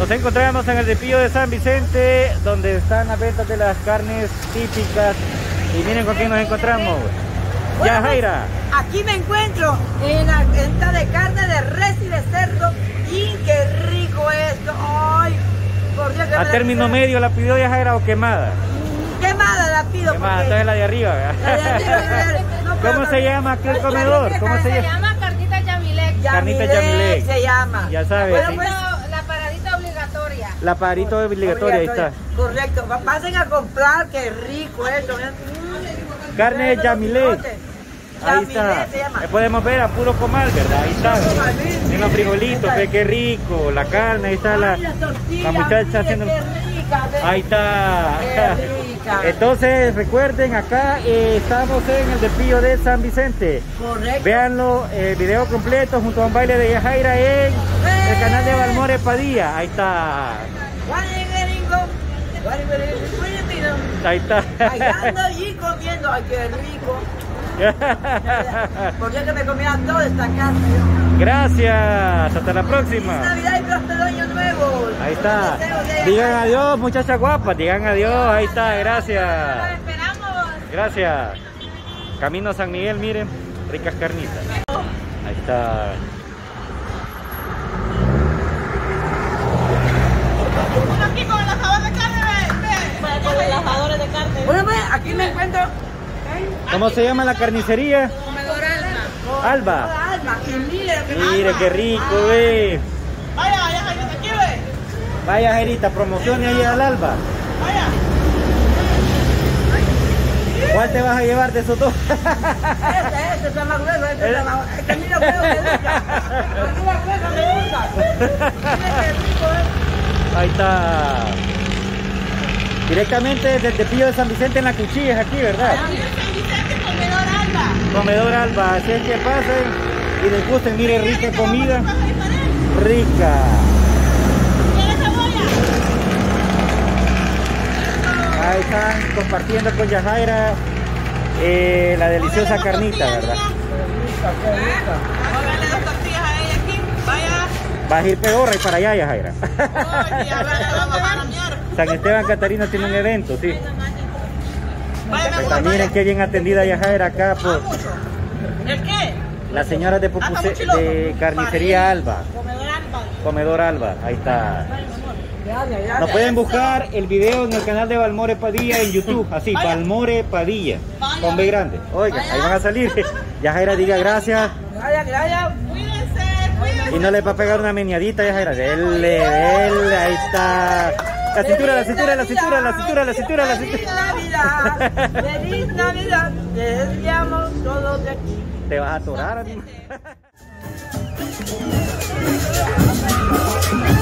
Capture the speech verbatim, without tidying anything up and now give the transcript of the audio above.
Nos encontramos en el Depillo de San Vicente, donde están las ventas de las carnes típicas. Y miren con quién nos encontramos. Bueno, Yajaira. Aquí me encuentro en la venta de carne de res y de cerdo. Y qué rico esto. Ay, por Dios que ¿A me término da... medio la pidió Yajaira o quemada? Quemada la pido. Quemada, Porque... entonces la de arriba. La de arriba, la de arriba. No, ¿Cómo pero... se llama aquel comedor? ¿Cómo se Se llama? llama carnita Yamilek. Carnita Yamilek Yamilek. se llama. Ya sabes. Bueno, sí. pues, La paradita obligatoria. La parito obligatoria, ahí está. Correcto, pasen a comprar, qué rico esto. Carne de Yamilek. Ahí está. Eh, podemos ver a puro comal, ¿verdad? Ahí está. En los frijolitos, ve qué rico. La carne, ahí está la, la muchacha haciendo. Ahí está. Entonces recuerden, acá eh, estamos en el Depillo de San Vicente. Correcto. Véanlo, el video completo junto a un baile de Yajaira en el canal de Balmore Padilla. Ahí está. Ahí está. Ahí ando allí comiendo, ay qué rico. Por Dios que me comía toda esta carne. Gracias, hasta la próxima. Feliz Navidad y próspero año nuevo. Ahí está. Digan adiós, muchachas guapas, digan adiós. Ahí está, gracias. Los esperamos. Gracias. Camino a San Miguel, miren, ricas carnitas. Ahí está. Aquí con el asador de carne, ve. Con los asadores de carne. Bueno, pues aquí me encuentro. ¿Cómo se llama la carnicería? Comedor Alma. Alba. Alma, y mire, Mire qué rico, ve. Vaya, vaya, Jairita, aquí ve. Vaya, Jairita, promocione ahí al Alba. Vaya. ¿Cuál te vas a llevar de esos dos? Este, este está más grueso, este está más grueso. Este mira feo que rica. Aquí la gruesa me gusta. Mire qué rico es. Ahí está. Directamente desde el Depillo de San Vicente en la Cuchillas, aquí, ¿verdad? Comedor Alba. Comedor Alba, así es que pasen y disgusten, mire, rica comida, rica. ¿Quieres cebolla? Ahí están compartiendo con Yajaira eh, la deliciosa carnita, ¿verdad? Póngale dos tortillas a ella aquí. Vaya. Vas a ir peor y para allá, Yajaira. Oye, a ver, le vamos a cambiar. San Esteban Catarina tiene un evento, sí. Vaya, Ahí está, miren qué bien atendida Yajaira acá por ¿el qué? las señoras de, Popuse, de Carnicería Alba. Comedor Alba. Comedor Alba, ahí está. Nos pueden buscar el video en el canal de Balmore Padilla en YouTube, así, Balmore Padilla, con B grande. Oiga, ahí van a salir. Yajaira diga gracias. Gracias, gracias. Cuídense, cuídense. Y no le va a pegar una meneadita, Yajaira. Dele, dele, ahí está. La cintura, la cintura, la cintura, la cintura, la cintura, la Feliz cintura. Navidad, feliz Navidad, te deseamos todos de aquí. Te vas a atorar, amigo.